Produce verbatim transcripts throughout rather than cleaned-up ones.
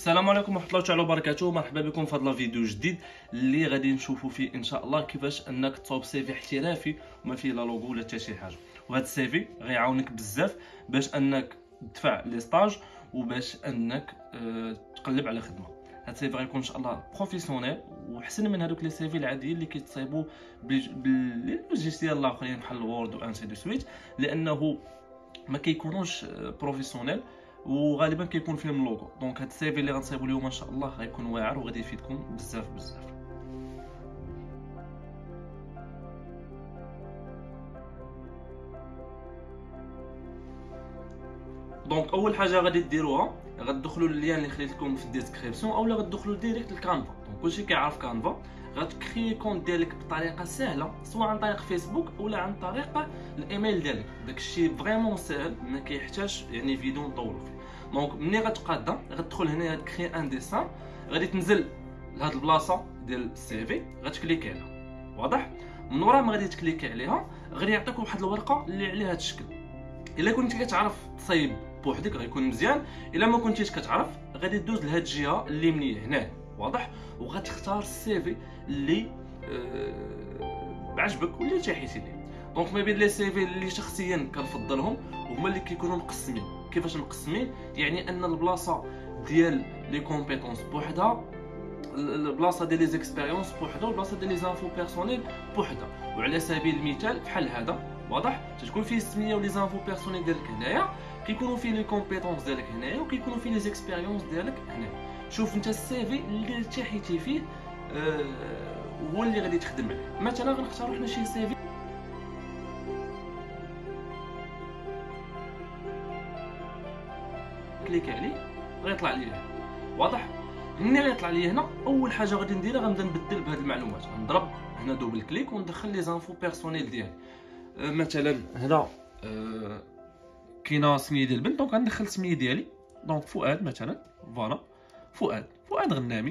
السلام عليكم ورحمه الله تعالى وبركاته. مرحبا بكم في هذا الفيديو جديد اللي غادي نشوفوا فيه ان شاء الله كيفاش انك تصاوب سيفي احترافي وما فيه لا لوغو ولا حتى شي حاجه. وهذا السيفي غيعاونك بزاف باش انك تدفع لي ستاج وباش انك اه تقلب على خدمه. هذا السيفي غيكون ان شاء الله بروفيسيونيل وحسن من هذوك لي سيفي العاديين اللي كيتصايبوا باللوجيسيال الاخرين بحال وورد وانسي دو سويت، لانه ما كيكونوش بروفيسيونيل وغالبا كيكون فيهم لوغو. دونك هاد السيفي اللي غنصايبوا اليوم ان شاء الله غيكون واعر وغادي يفيدكم بزاف بزاف. دونك اول حاجه غادي ديروها غتدخلوا لللين اللي خليت لكم في الديسكريبسيون اولا غتدخلوا ديريكت للكانفا. دونك كلشي كيعرف كانفا. غتكري كونت ديالك بطريقه سهله سواء عن طريق فيسبوك ولا عن طريق الايميل ديالك. داكشي فريمون ساهل ما كيحتاجش يعني فيديو نطولوا فيه. دونك ملي غتقادا غتدخل هنا كري ان ديسان، غادي تنزل لهاد البلاصه ديال السيفي غتكليكي عليها. واضح؟ من ورا ما غادي تكليكي عليها غادي يعطيك واحد الورقه اللي عليها هاد الشكل. الا كنتي كتعرف تصايب بوحدك غيكون مزيان، الا ما كنتيش كتعرف غادي دوز لهاد الجهه اللي منيه هنا. واضح؟ وغتختار السيفي اللي آه عجبك واللي تحيتي ليه. دونك ما بين لي سيفي اللي شخصيا كنفضلهم هما اللي كيكونوا مقسمين. كيفاش مقسمين؟ يعني ان البلاصه ديال لي كومبيتونس بوحدها، البلاصه ديال لي زيكسبيريونس بوحدها، والبلاصه ديال لي زانفو بيرسونيل بوحدها. وعلى سبيل المثال بحال هذا واضح تتكون فيه السميه ولي زانفو بيرسونيل ديالك هنايا، كيكونوا فيه لي كومبيتونس ديالك هنايا، وكيكونوا فيه لي زيكسبيريونس ديالك هنايا. شوف انت السيفي اللي ارتحيتي فيه آه هو اللي غادي تخدم عليه. مثلا غنختاروا حنا شي سيفي كليك عليه غيطلع لي هنا. واضح؟ ملي غيطلع لي هنا اول حاجه غادي نديرها غنبدا نبدل بهاد المعلومات. غنضرب هنا دوبل كليك وندخل لي زانفو بيرسونيل ديالي. أه مثلا هنا أه كاينه سميه ديال البنت، دونك غندخل السميه ديالي. دونك فؤاد مثلا. فوالا فؤاد فؤاد غنامي.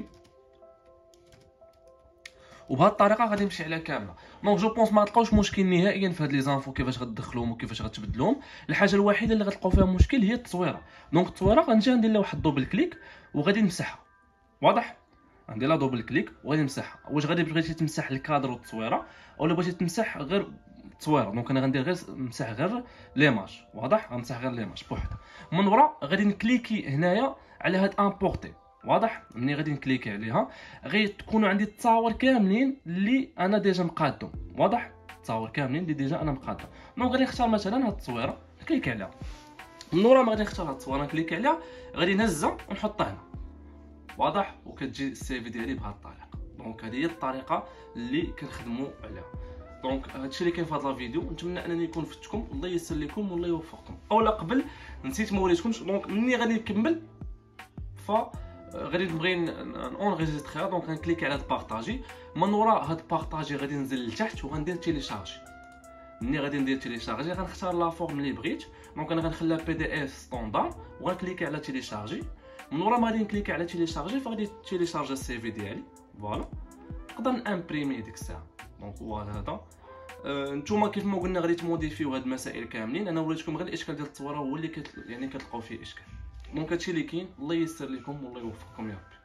وبهذه الطريقه غادي نمشي على كامله. دونك جو بونس ما غتلقاوش مشكل نهائيا في هاد لي زانفو كيفاش غتدخلوهم وكيفاش غتبدلوهم. الحاجه الوحيده اللي غتلقاو فيها مشكل هي التصويره. دونك التصويره غنجي ندير لها واحد دوبل كليك وغادي نمسحها. واضح؟ غندير لها دوبل كليك وغادي نمسحها. واش غادي بغيتي تمسح الكادر والتصويره اولا بغيتي تمسح غير التصويره؟ دونك انا غندير غير نمسح غير ليماج. واضح؟ غنمسح غير ليماج بوحدها. من ورا غادي نكليكي هنايا على هاد امبورتي. واضح؟ ملي غادي نكليكي عليها غادي تكونوا عندي التصاور كاملين اللي انا ديجا مقادهم. واضح؟ التصاور كاملين اللي ديجا انا مقادهم. دونك غادي نختار مثلا هاد التصويره نكليكي عليها. من ورا ما غادي نختار هاد التصويره نكليكي عليها غادي نهزها ونحطها هنا. واضح؟ وكتجي السيفي ديالي بهاد الطريقه. دونك هذه هي الطريقه اللي كنخدموا عليها. دونك هادشي اللي كاين في هذا الفيديو. نتمنى انني نكون فدتكم. الله يسر لكم والله يوفقكم. اولا قبل نسيت ما وريتكمش. دونك مني غادي نكمل ف غادي نبغي نونغيستريها. دونك غنكليكي على بارطاجي. من وراء هاد بارطاجي غادي ننزل لتحت وغندير تيليشارجي. ملي غادي ندير تيليشارجي غنختار لا فورم اللي بغيت. دونك انا غنخليها بي دي اف ستاندار وغنكليكي على تيليشارجي. من ورا ما غادي نكليكي على تيليشارجي فغادي تيليشارجي السيفي ديالي. فوالا نقدر نامبريمي ديك الساعه. دونك هو هذا. أه نتوما كيف ما قلنا غادي تموديفيو هاد المسائل كاملين. انا وريتكم غير الاشكال ديال التصويره هو اللي كت... يعني كتلقاو فيه اشكال. دونك هادشي اللي كاين. الله يسر لكم والله يوفقكم يا ربي.